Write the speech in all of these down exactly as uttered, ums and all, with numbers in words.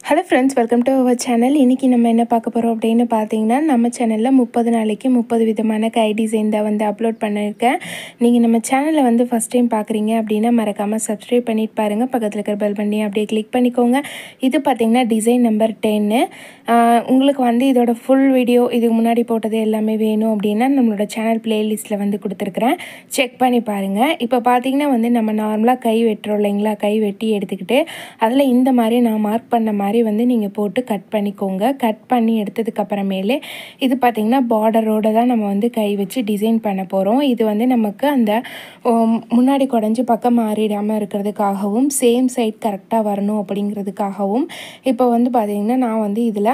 Hello friends, welcome to our channel. இன்றைக்கி நம்ம என்ன பார்க்க போகிறோம் அப்படின்னு பார்த்தீங்கன்னா, நம்ம சேனலில் முப்பது நாளைக்கு முப்பது விதமான கை டிசைன் தான் வந்து அப்லோட் பண்ணியிருக்கேன். நீங்கள் நம்ம சேனலை வந்து ஃபஸ்ட் டைம் பார்க்குறீங்க அப்படின்னா மறக்காமல் சப்ஸ்கிரைப் பண்ணிட்டு பாருங்கள். பக்கத்தில் இருக்கிற பெல் பண்ணி அப்படியே கிளிக் பண்ணிக்கோங்க. இது பார்த்திங்கன்னா டிசைன் நம்பர் டென்னு. உங்களுக்கு வந்து இதோட ஃபுல் வீடியோ இதுக்கு முன்னாடி போட்டது எல்லாமே வேணும் அப்படின்னா நம்மளோட சேனல் ப்ளேலிஸ்ட்டில் வந்து கொடுத்துருக்குறேன், செக் பண்ணி பாருங்கள். இப்போ பார்த்திங்கன்னா வந்து நம்ம நார்மலாக கை வெட்டுறோம் இல்லைங்களா, கை வெட்டி எடுத்துக்கிட்டு அதில் இந்த மாதிரி நான் மார்க் பண்ண மாதிரி வந்து நீங்கள் போட்டு கட் பண்ணிக்கோங்க. கட் பண்ணி எடுத்ததுக்கப்புறமேலே இது பார்த்திங்கன்னா பார்டரோடு தான் நம்ம வந்து கை வச்சு டிசைன் பண்ண போகிறோம். இது வந்து நமக்கு அந்த முன்னாடி குடஞ்சி பக்கம் மாறிடாமல் இருக்கிறதுக்காகவும் சேம் சைட் கரெக்டாக வரணும் அப்படிங்கிறதுக்காகவும் இப்போ வந்து பார்த்திங்கன்னா நான் வந்து இதில்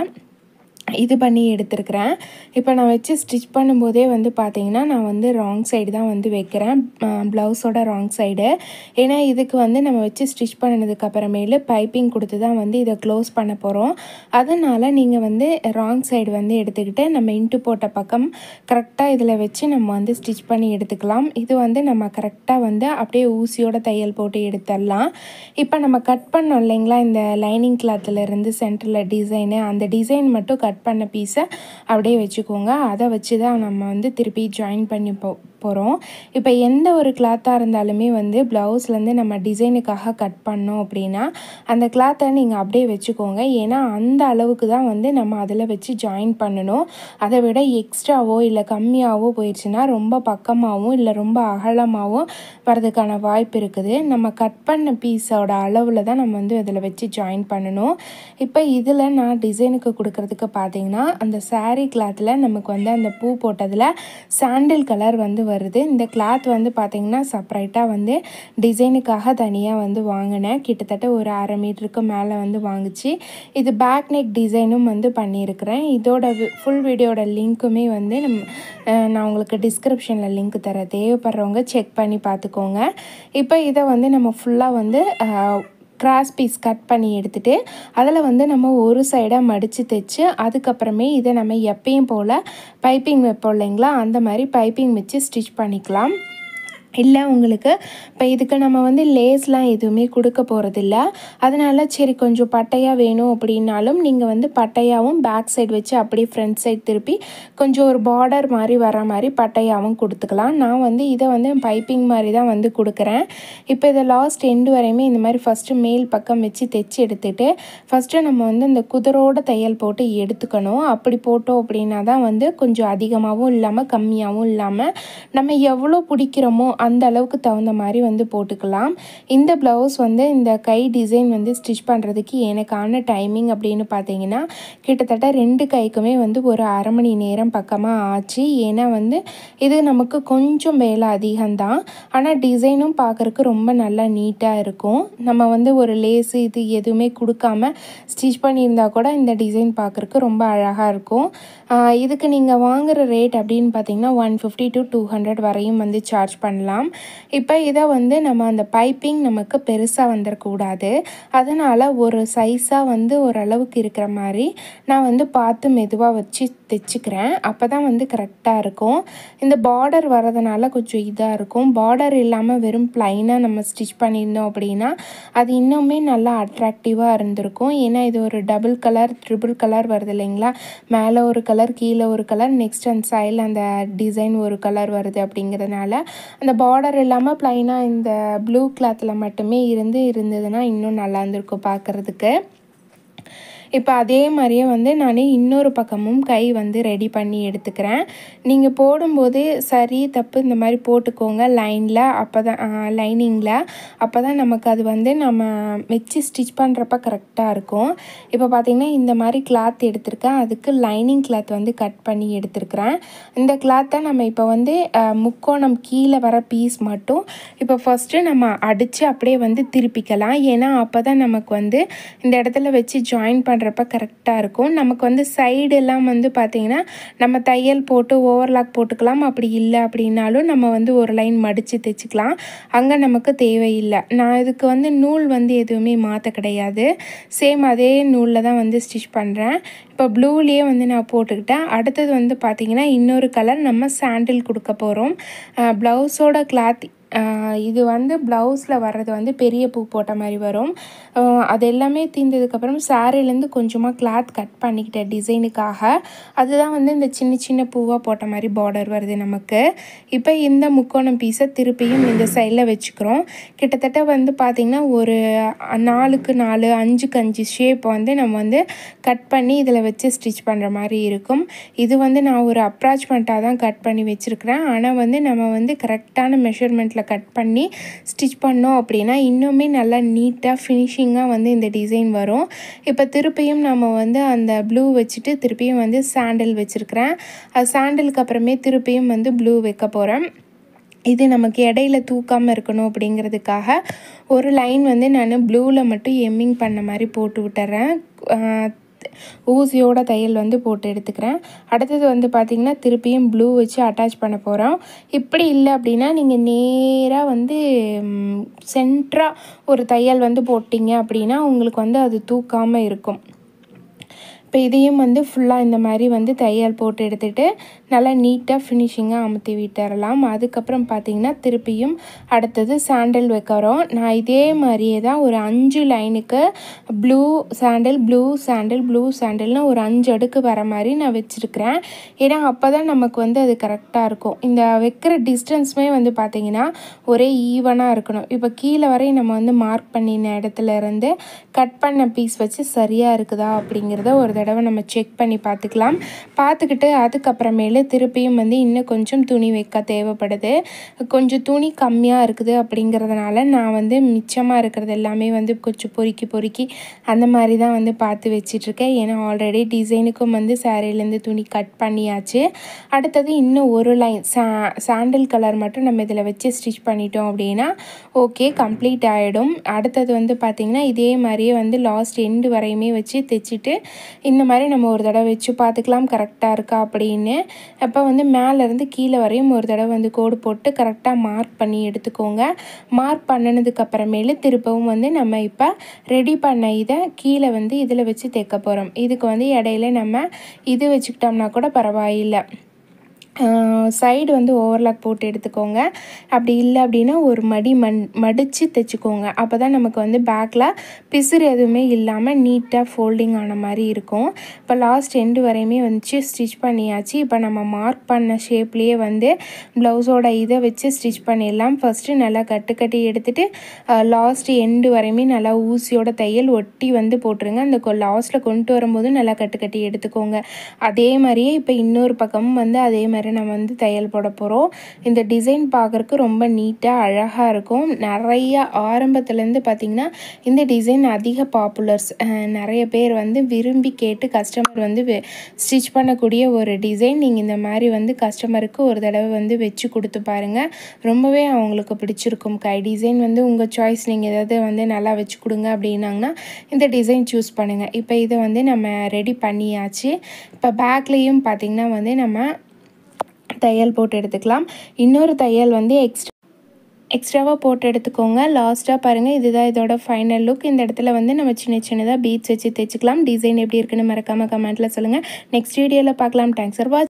இது பண்ணி எடுத்துருக்கிறேன். இப்போ நான் வச்சு ஸ்டிச் பண்ணும்போதே வந்து பார்த்திங்கன்னா நான் வந்து ராங் சைடு தான் வந்து வைக்கிறேன், ப்ளவுஸோட ராங் சைடு. ஏன்னா இதுக்கு வந்து நம்ம வச்சு ஸ்டிச் பண்ணதுக்கப்புறமேலு பைப்பிங் கொடுத்து தான் வந்து இதை க்ளோஸ் பண்ண போகிறோம். அதனால் நீங்கள் வந்து ராங் சைடு வந்து எடுத்துக்கிட்டு நம்ம இன்ட்டு போட்ட பக்கம் கரெக்டாக இதில் வச்சு நம்ம வந்து ஸ்டிச் பண்ணி எடுத்துக்கலாம். இது வந்து நம்ம கரெக்டாக வந்து அப்படியே ஊசியோட தையல் போட்டு எடுத்துடலாம். இப்போ நம்ம கட் பண்ணோம் இல்லைங்களா, இந்த லைனிங் கிளாத்துலேருந்து சென்டரில் டிசைனு, அந்த டிசைன் மட்டும் கட் பண்ண பீஸை அப்படியே வச்சுக்கோங்க. அதை வச்சு தான் நம்ம வந்து திருப்பி ஜாயின் பண்ணி போ போகிறோம் இப்போ எந்த ஒரு கிளாத்தாக இருந்தாலுமே வந்து ப்ளவுஸ்லேருந்து நம்ம டிசைனுக்காக கட் பண்ணோம் அப்படின்னா அந்த கிளாத்தை நீங்கள் அப்படியே வச்சுக்கோங்க. ஏன்னா அந்த அளவுக்கு தான் வந்து நம்ம அதில் வச்சு ஜாயின் பண்ணணும். அதை விட எக்ஸ்ட்ராவோ இல்லை கம்மியாகவோ போயிடுச்சுன்னா ரொம்ப பக்கமாகவும் இல்லை ரொம்ப அகலமாகவும் வரதுக்கான வாய்ப்பு இருக்குது. நம்ம கட் பண்ண பீஸோட அளவில் தான் நம்ம வந்து அதில் வச்சு ஜாயின் பண்ணணும். இப்போ இதில் நான் டிசைனுக்கு கொடுக்குறதுக்கு பார்த்தீங்கன்னா அந்த சாரீ கிளாத்தில் நமக்கு வந்து அந்த பூ போட்டதில் சாண்டில் கலர் வந்து வருது. இந்த கிளாத் வந்து பார்த்திங்கன்னா செப்பரேட்டாக வந்து டிசைனுக்காக தனியாக வந்து வாங்கினேன். கிட்டத்தட்ட ஒரு அரை மீட்டருக்கு மேலே வந்து வாங்கிச்சு. இது பேக் நெக் டிசைனும் வந்து பண்ணியிருக்கிறேன். இதோட ஃபுல் வீடியோட லிங்க்குமே வந்து நம்ம நான் உங்களுக்கு டிஸ்கிரிப்ஷனில் லிங்க் தரேன், தேவைப்படுறவங்க செக் பண்ணி பார்த்துக்கோங்க. இப்போ இதை வந்து நம்ம ஃபுல்லாக வந்து கிராஸ் பீஸ் கட் பண்ணி எடுத்துகிட்டு அதில் வந்து நம்ம ஒரு சைடாக மடித்து தைச்சு அதுக்கப்புறமே இதை நம்ம எப்பயும் போல் பைப்பிங் வைப்போம் இல்லைங்களா, அந்த மாதிரி பைப்பிங் வச்சு ஸ்டிச் பண்ணிக்கலாம். இல்லை உங்களுக்கு இப்போ இதுக்கு நம்ம வந்து லேஸ்லாம் எதுவுமே கொடுக்க போகிறதில்ல. அதனால் சரி கொஞ்சம் பட்டையாக வேணும் அப்படின்னாலும் நீங்கள் வந்து பட்டையாகவும் பேக் சைடு வச்சு அப்படியே ஃப்ரண்ட் சைடு திருப்பி கொஞ்சம் ஒரு பார்டர் மாதிரி வர மாதிரி பட்டையாகவும் கொடுத்துக்கலாம். நான் வந்து இதை வந்து பைப்பிங் மாதிரி தான் வந்து கொடுக்குறேன். இப்போ இதை லாஸ்ட் எண்டு வரையுமே இந்த மாதிரி ஃபஸ்ட்டு மேல் பக்கம் வச்சு தைச்சி எடுத்துகிட்டு ஃபஸ்ட்டு நம்ம வந்து இந்த குதிரோட தையல் போட்டு எடுத்துக்கணும். அப்படி போட்டோம் அப்படின்னா தான் வந்து கொஞ்சம் அதிகமாகவும் இல்லாமல் கம்மியாகவும் இல்லாமல் நம்ம எவ்வளோ பிடிக்கிறோமோ அந்த அளவுக்கு தகுந்த மாதிரி வந்து போட்டுக்கலாம். இந்த ப்ளவுஸ் வந்து இந்த கை டிசைன் வந்து ஸ்டிச் பண்ணுறதுக்கு எனக்கான டைமிங் அப்படின்னு பார்த்தீங்கன்னா கிட்டத்தட்ட ரெண்டு கைக்குமே வந்து ஒரு அரை மணி நேரம் பக்கமாக ஆச்சு. ஏன்னா வந்து இது நமக்கு கொஞ்சம் வேலை அதிகம்தான், ஆனால் டிசைனும் பார்க்குறக்கு ரொம்ப நல்லா நீட்டாக இருக்கும். நம்ம வந்து ஒரு லேஸு இது எதுவுமே கொடுக்காம ஸ்டிச் பண்ணியிருந்தால் கூட இந்த டிசைன் பார்க்குறக்கு ரொம்ப அழகாக இருக்கும். இதுக்கு நீங்கள் வாங்குகிற ரேட் அப்படின்னு பார்த்தீங்கன்னா one fifty to two hundred வரையும் வந்து சார்ஜ் பண்ணலாம். இப்போ இதை வந்து நம்ம அந்த பைப்பிங் நமக்கு பெருசாக வந்துடக்கூடாது. அதனால் ஒரு சைஸாக வந்து ஓரளவுக்கு இருக்கிற மாதிரி நான் வந்து பார்த்து மெதுவாக வச்சு தைச்சிக்கிறேன். அப்போ தான் வந்து கரெக்டாக இருக்கும். இந்த பார்டர் வரதுனால கொஞ்சம் இதாக இருக்கும். பார்டர் இல்லாமல் வெறும் ப்ளைனாக நம்ம ஸ்டிச் பண்ணியிருந்தோம் அப்படின்னா அது இன்னுமே நல்லா அட்ராக்டிவாக இருந்திருக்கும். ஏன்னா இது ஒரு டபுள் கலர் ட்ரிபிள் கலர் வருது இல்லைங்களா, மேலே ஒரு கலர் கீழே ஒரு கலர் நெக்ஸ்ட் அந்த சைடில் அந்த டிசைன் ஒரு கலர் வருது. அப்படிங்கிறதுனால அந்த பார்டர் இல்லாமல் ப்ளைனாக இந்த ப்ளூ கிளாத்தில் மட்டுமே இருந்து இருந்ததுன்னா இன்னும் நல்லா இருந்திருக்கும் பார்க்குறதுக்கு. இப்போ அதே மாதிரியே வந்து நான் இன்னொரு பக்கமும் கை வந்து ரெடி பண்ணி எடுத்துக்கிறேன். நீங்கள் போடும்போது சரி தப்பு இந்த மாதிரி போட்டுக்கோங்க லைனில், அப்போ தான் லைனிங்கில் அப்போ தான் நமக்கு அது வந்து நம்ம வச்சு ஸ்டிச் பண்ணுறப்ப கரெக்டாக இருக்கும். இப்போ பார்த்திங்கன்னா இந்த மாதிரி கிளாத் எடுத்திருக்கேன், அதுக்கு லைனிங் கிளாத் வந்து கட் பண்ணி எடுத்துருக்கிறேன். இந்த கிளாத்தை நம்ம இப்போ வந்து முக்கோணம் கீழே வர பீஸ் மட்டும் இப்போ ஃபஸ்ட்டு நம்ம அடித்து அப்படியே வந்து திருப்பிக்கலாம். ஏன்னா அப்போ தான் நமக்கு வந்து இந்த இடத்துல வச்சு ஜாயின் பண்ண பண்ணுறப்ப கரெக்டாக இருக்கும். நமக்கு வந்து சைடெல்லாம் வந்து பார்த்திங்கன்னா நம்ம தையல் போட்டு ஓவர்லாக் போட்டுக்கலாம். அப்படி இல்லை அப்படின்னாலும் நம்ம வந்து ஒரு லைன் மடித்து தைச்சிக்கலாம், அங்கே நமக்கு தேவையில்லை. நான் இதுக்கு வந்து நூல் வந்து எதுவுமே மாற்ற கிடையாது, சேம் அதே நூலில் தான் வந்து ஸ்டிச் பண்ணுறேன். இப்போ ப்ளூலேயே வந்து நான் போட்டுக்கிட்டேன். அடுத்தது வந்து பார்த்திங்கன்னா இன்னொரு கலர் நம்ம சாண்டில் கொடுக்க போகிறோம். ப்ளவுஸோட கிளாத் இது வந்து ப்ளவுஸில் வர்றது வந்து பெரிய பூ போட்ட மாதிரி வரும். அது எல்லாமே தீர்ந்ததுக்கப்புறம் சாரீலேருந்து கொஞ்சமாக கிளாத் கட் பண்ணிக்கிட்டேன் டிசைனுக்காக. அதுதான் வந்து இந்த சின்ன சின்ன பூவாக போட்ட மாதிரி பார்டர் வருது நமக்கு. இப்போ இந்த முக்கோணம் பீஸை திருப்பியும் இந்த சைடில் வச்சுக்கிறோம். கிட்டத்தட்ட வந்து பார்த்திங்கன்னா ஒரு நாலுக்கு நாலு அஞ்சுக்கு அஞ்சு ஷேப் வந்து நம்ம வந்து கட் பண்ணி இதில் வச்சு ஸ்டிச் பண்ணுற மாதிரி இருக்கும். இது வந்து நான் ஒரு அப்ராச்மெண்ட்டாக தான் கட் பண்ணி வச்சுருக்கிறேன். ஆனால் வந்து நம்ம வந்து கரெக்டான மெஷர்மெண்ட்டில் கட் பண்ணி ஸ்டிச் பண்ணோம் அப்படின்னா இன்னுமே நல்லா நீட்டாக ஃபினிஷிங்காக வந்து இந்த டிசைன் வரும். இப்போ திருப்பியும் நம்ம வந்து அந்த ப்ளூ வச்சுட்டு திருப்பியும் வந்து சாண்டில் வச்சுருக்கிறேன். அது சாண்டிலுக்கு அப்புறமே திருப்பியும் வந்து ப்ளூ வைக்க போகிறேன். இது நமக்கு இடையில தூக்காமல் இருக்கணும் அப்படிங்கிறதுக்காக ஒரு லைன் வந்து நான் ப்ளூவில் மட்டும் எம்மிங் பண்ண மாதிரி போட்டு விட்டுறேன். ஊசியோட தையல் வந்து போட்டு எடுத்துக்கிறேன். அடுத்தது வந்து பார்த்திங்கன்னா திருப்பியும் ப்ளூ வச்சு அட்டாச் பண்ண போகிறோம். இப்படி இல்லை அப்படின்னா நீங்கள் நேராக வந்து சென்டராக ஒரு தையல் வந்து போட்டிங்க அப்படின்னா உங்களுக்கு வந்து அது தூக்காமல் இருக்கும். இப்போ இதையும் வந்து ஃபுல்லாக இந்த மாதிரி வந்து தையல் போட்டு எடுத்துகிட்டு நல்லா நீட்டாக ஃபினிஷிங்காக அமுத்தி விட்டுறலாம். அதுக்கப்புறம் பார்த்திங்கன்னா திருப்பியும் அடுத்தது சாண்டில் வைக்கிறோம். நான் இதே மாதிரியே தான் ஒரு அஞ்சு லைனுக்கு blue sandal blue sandal blue சாண்டில்னு ஒரு அஞ்சு அடுக்கு வர மாதிரி நான் வச்சுருக்கிறேன். ஏன்னா அப்போ தான் நமக்கு வந்து அது கரெக்டாக இருக்கும். இந்த வைக்கிற டிஸ்டன்ஸுமே வந்து பார்த்திங்கன்னா ஒரே ஈவனாக இருக்கணும். இப்போ கீழே வரையும் நம்ம வந்து மார்க் பண்ணின இடத்துல இருந்து கட் பண்ண பீஸ் வச்சு சரியாக இருக்குதா அப்படிங்கிறத ஒரு தடவை நம்ம செக் பண்ணி பார்த்துக்கலாம். பார்த்துக்கிட்டு அதுக்கப்புறமேலு திருப்பியும் வந்து இன்னும் கொஞ்சம் துணி வைக்க தேவைப்படுது. கொஞ்சம் துணி கம்மியாக இருக்குது அப்படிங்கிறதுனால நான் வந்து மிச்சமாக இருக்கிறது எல்லாமே வந்து கொஞ்சம் பொறுக்கி பொறுக்கி அந்த மாதிரி தான் வந்து பார்த்து வச்சிட்ருக்கேன். ஏன்னா ஆல்ரெடி டிசைனுக்கும் வந்து சாரீலேருந்து துணி கட் பண்ணியாச்சு. அடுத்தது இன்னும் ஒரு லைன் சா சாண்டில் கலர் மட்டும் நம்ம இதில் வச்சு ஸ்டிச் பண்ணிட்டோம் அப்படின்னா ஓகே கம்ப்ளீட் ஆகிடும். அடுத்தது வந்து பார்த்திங்கன்னா இதே மாதிரியே வந்து லாஸ்ட் எண்டு வரையுமே வச்சு தைச்சிட்டு இந்த மாதிரி நம்ம ஒரு தடவை வச்சு பார்த்துக்கலாம் கரெக்டாக இருக்கா அப்படின்னு. அப்போ வந்து மேலேருந்து கீழே வரையும் ஒரு தடவை வந்து கோடு போட்டு கரெக்டாக மார்க் பண்ணி எடுத்துக்கோங்க. மார்க் பண்ணினதுக்கப்புறமேலு திருப்பவும் வந்து நம்ம இப்போ ரெடி பண்ண இதை கீழே வந்து இதில் வச்சு தைக்க போகிறோம். இதுக்கு வந்து இடையில நம்ம இது வச்சுக்கிட்டோம்னா கூட பரவாயில்லை. சைடு வந்து ஓவர்லாக் போட்டு எடுத்துக்கோங்க. அப்படி இல்லை அப்படின்னா ஒரு மடி மண் மடித்து தைச்சிக்கோங்க. அப்போ தான் நமக்கு வந்து பேக்கில் பிசுறு எதுவுமே இல்லாமல் நீட்டாக ஃபோல்டிங் ஆன மாதிரி இருக்கும். இப்போ லாஸ்ட் எண்டு வரையுமே வந்து ஸ்டிச் பண்ணியாச்சு. இப்போ நம்ம மார்க் பண்ண ஷேப்லேயே வந்து ப்ளவுஸோட இதை வச்சு ஸ்டிச் பண்ணிடலாம். ஃபஸ்ட்டு நல்லா கட்டு கட்டி எடுத்துகிட்டு லாஸ்ட் எண்டு வரையுமே நல்லா ஊசியோட தையல் ஒட்டி வந்து போட்டுருங்க. அந்த லாஸ்ட்டில் கொண்டு வரும்போது நல்லா கட்டு கட்டி எடுத்துக்கோங்க. அதே மாதிரியே இப்போ இன்னொரு பக்கமும் வந்து அதே மாதிரி நம்ம வந்து தையல் போட போகிறோம். இந்த டிசைன் பார்க்குறக்கு ரொம்ப நீட்டாக அழகாக இருக்கும். நிறைய ஆரம்பத்துலேருந்து பார்த்திங்கன்னா இந்த டிசைன் அதிக பாப்புலர்ஸ். நிறைய பேர் வந்து விரும்பி கேட்டு கஸ்டமர் வந்து ஸ்டிச் பண்ணக்கூடிய ஒரு டிசைன். நீங்கள் இந்த மாதிரி வந்து கஸ்டமருக்கு ஒரு தடவை வந்து வச்சு கொடுத்து பாருங்கள். ரொம்பவே அவங்களுக்கு பிடிச்சிருக்கும். கை டிசைன் வந்து உங்கள் சாய்ஸ். நீங்கள் ஏதாவது வந்து நல்லா வச்சு கொடுங்க அப்படின்னாங்கன்னா இந்த டிசைன் சூஸ் பண்ணுங்கள். இப்போ இதை வந்து நம்ம ரெடி பண்ணியாச்சு. இப்போ பேக்லேயும் பார்த்திங்கன்னா வந்து நம்ம தையல் போட்டு எடுத்துக்கலாம். இன்னொரு தையல் வந்து எக்ஸ்ட்ரா எக்ஸ்ட்ராவாக போட்டு எடுத்துக்கோங்க. லாஸ்ட்டாக பாருங்கள், இதுதான் இதோட ஃபைனல் லுக். இந்த இடத்துல வந்து நம்ம சின்ன சின்னதாக பீட்ஸ் வச்சு தைச்சிக்கலாம். டிசைன் எப்படி இருக்குன்னு மறக்காமல் கமெண்ட்டில் சொல்லுங்கள். நெக்ஸ்ட் வீடியோவில் பார்க்கலாம். தேங்க்ஸ் ஃபார் வாட்சிங்.